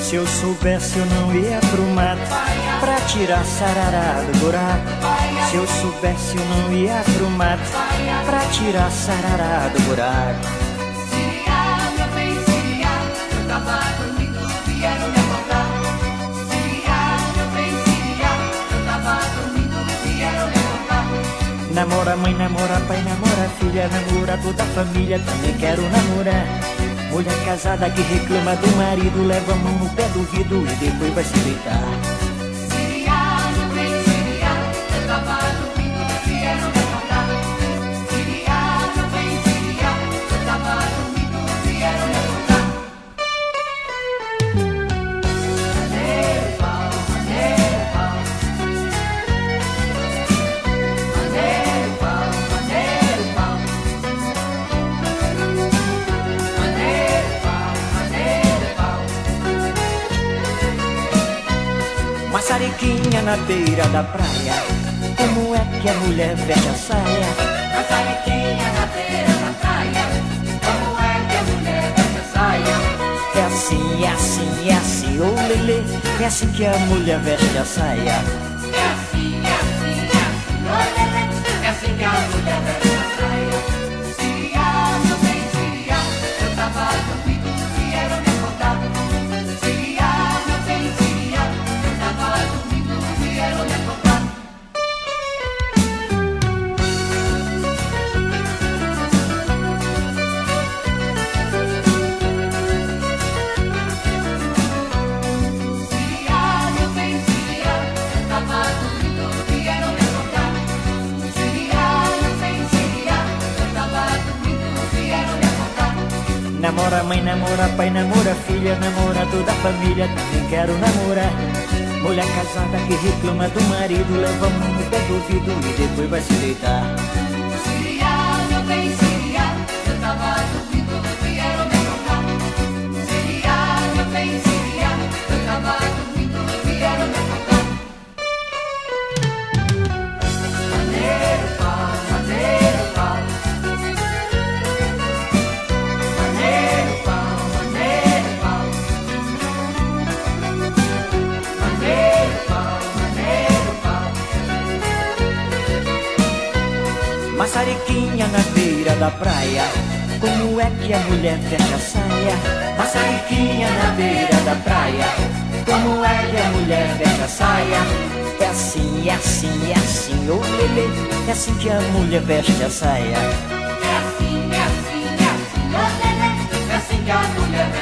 Se eu soubesse eu não ia pro mato pra tirar sarará do buraco. Se eu soubesse eu não ia pro mato pra tirar sarará do buraco. Siriá, meu bem, Siriá, eu tava dormindo, vieram me acordar. Siriá, meu bem, Siriá, eu tava dormindo, vieram me acordar. Namora mãe, namora pai, namora filha, namora toda a família, também quero namorar. Mulher casada que reclama do marido, leva a mão no pé do vidro e depois vai se deitar. Siriá, meu bem, Siriá, eu tava dormindo, vieram me acordar. Siriá, meu bem, Siriá, eu tava dormindo, vieram me acordar. Maneiro pau, maneiro pau. Maneiro pau, maneiro pau. Maneiro pau, maneiro pau. Maçariquinha na beira da praia, como é que a mulher veste a saia? Maçariquinha na beira da praia, como é que a mulher veste a saia? É assim, é assim, é assim, ô lelê, é assim que a mulher veste a saia. É assim, é assim, é assim, olha, é assim que a mulher veste a saia. Siriá, meu bem, Siriá, eu tava dormindo, vieram me acordar. Siriá, meu bem, Siriá, eu tava dormindo, vieram me acordar. Siriá, meu bem, Siriá, eu tava dormindo, vieram me acordar. Siriá, meu bem, Siriá, eu tava dormindo, vieram me acordar. Namora mãe, namora pai, namora filha, namora toda a família, também quero namorar. Mulher casada que reclama do marido, leva a mão no pé do vidro e depois vai se deitar. Siriá, meu bem, Siriá, eu tava dormindo, vieram me acordar. Siriá, meu bem, Siriá, eu tava dormindo, vieram me acordar. Maneiro pau, maneiro pau. Maneiro pau, maneiro pau. Maneiro pau, maneiro pau. Maçariquinha na beira da praia, como é que a mulher veste a saia? Maçariquinha na beira da praia, como é que a mulher veste a saia? É assim, é assim, é assim, ô lelê, é assim que a mulher veste a saia. É assim, é assim, é assim, olha, é assim que a mulher